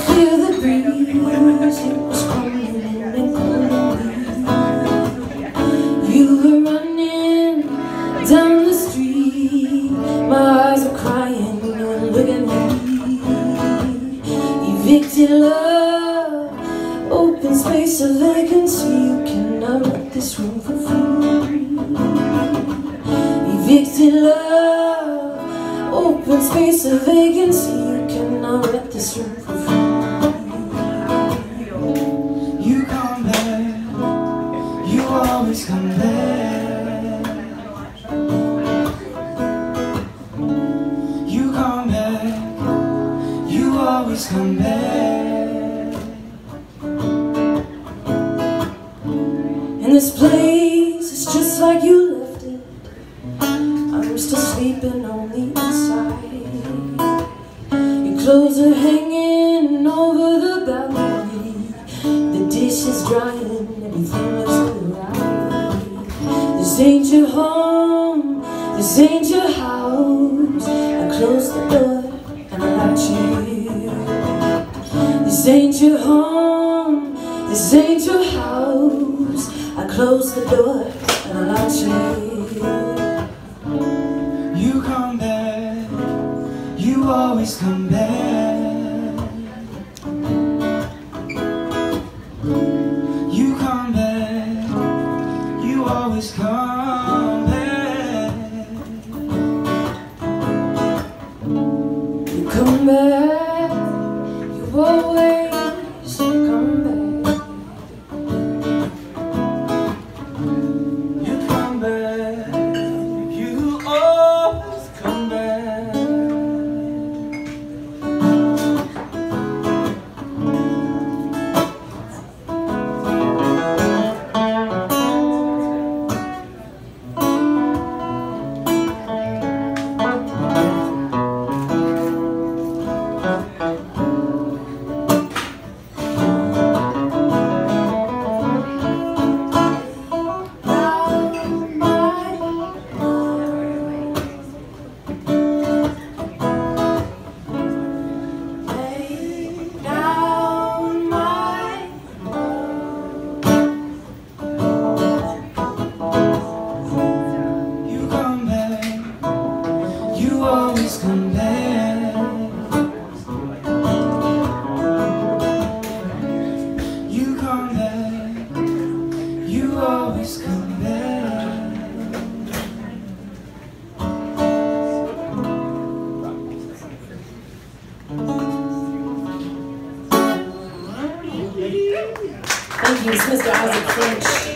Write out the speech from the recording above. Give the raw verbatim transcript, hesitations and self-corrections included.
Feel the breeze, it was coming in and calling me. You were running down the street, my eyes were crying, you were looking at me. Evicted love, open space of vacancy, you cannot rent this room for free. Evicted love, open space of vacancy, you cannot rent this room for free. You come back, you always come back. You come back, you always come back. And this place is just like you left it. I'm still sleeping on the inside. Your clothes are hanging over the balcony. The dish is drying, everything looks alright. This ain't your home, this ain't your house. I close the door and I latch you. This ain't your home, this ain't your house. I close the door and I latch you. You come back, you always come back. You come back, you always come back. You come back, you always come back. You come back, you always come back. You always come back. You come back. You always come back. Thank you, it's Mister Isaac Finch.